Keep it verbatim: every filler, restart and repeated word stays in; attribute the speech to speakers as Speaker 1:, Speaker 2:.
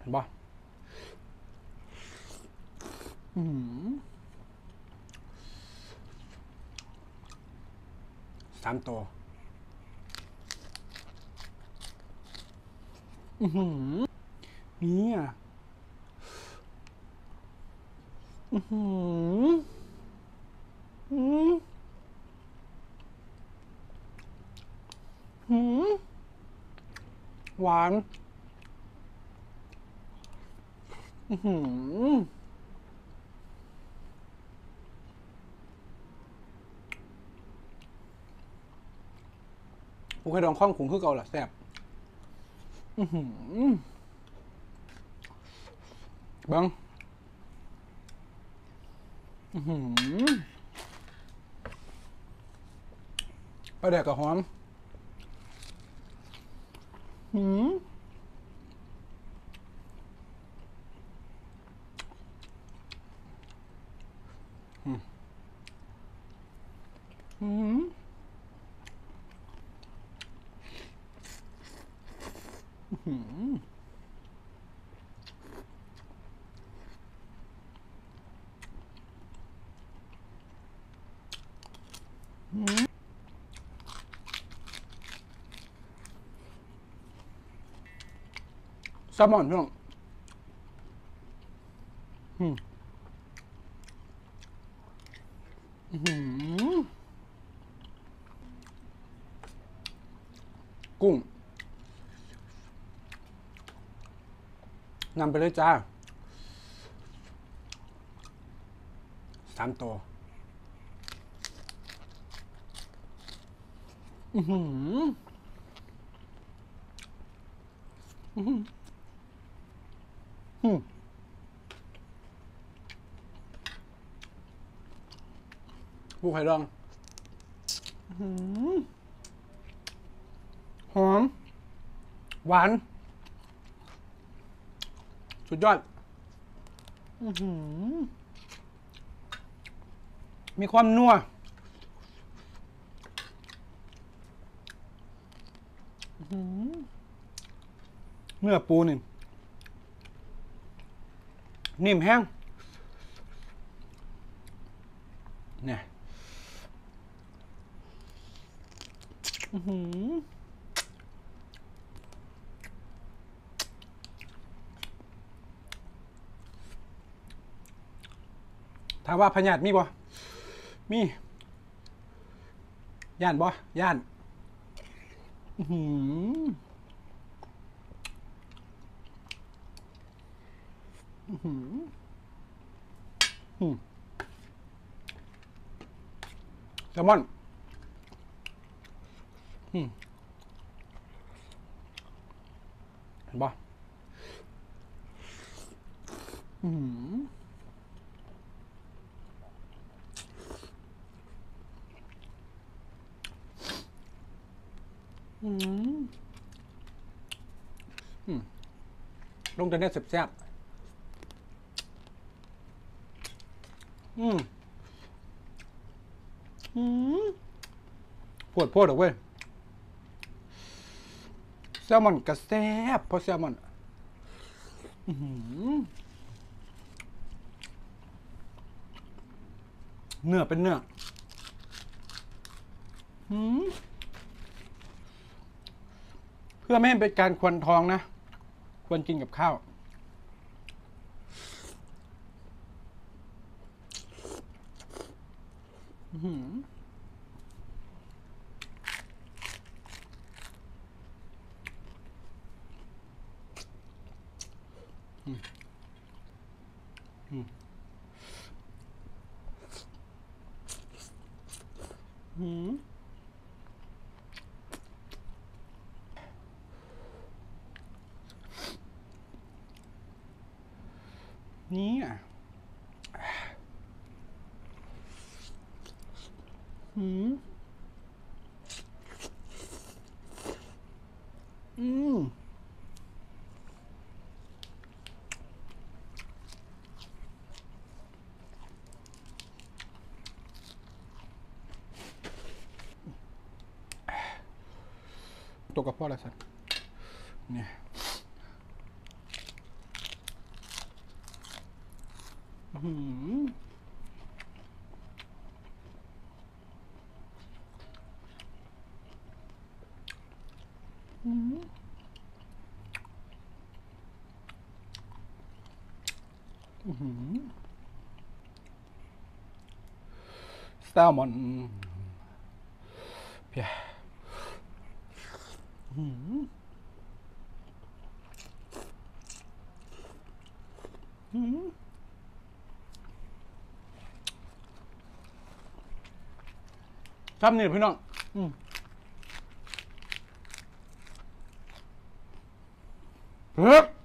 Speaker 1: บ่อืมสามตัวอือหือนี่อ่ะอือหืออืมหืมหวานอือหือปูไข่ดองข้องขุงคือเก่าล่ะแซ่บอือหือเบิ้งอือหือปลาแดกกับหอมหืมหืมหืมแซลมอนพี่น้องอืมหืมกุ้งนำไปเลยจ้าสามตัวอือหืออือหืออืมปูไข่ดองอืมหอมหวานสุดยอดอือหือมีความนัวเนื้อปูนี่นิ่มแห้งเนี่ยอือหือถามว่าพญาติมีบ่มีย่านบ่ย่านอือหืออือหืออืมแซลมอนอืมเห็นบ่อืมอืมอืมลงแต่เนี่ยแซ่บๆอืมอืมปวดโพดออกเว้ยแซลมอนกระแซ่บเพราะแซลมอนอืมเนื้อเป็นเนื้ออืมเพื่อไม่ให้เป็นการควนท้องนะควรกินกับข้าวอืมอืมอืมนี่อ่ะอืมอืมตัวกับพ่อละสันเนี่ยอื้อหืออื้อหืออื้อหือแซลมอนเพียอื้อหืออื้อหือครับนี่พี่น้องอืมเฮ้ย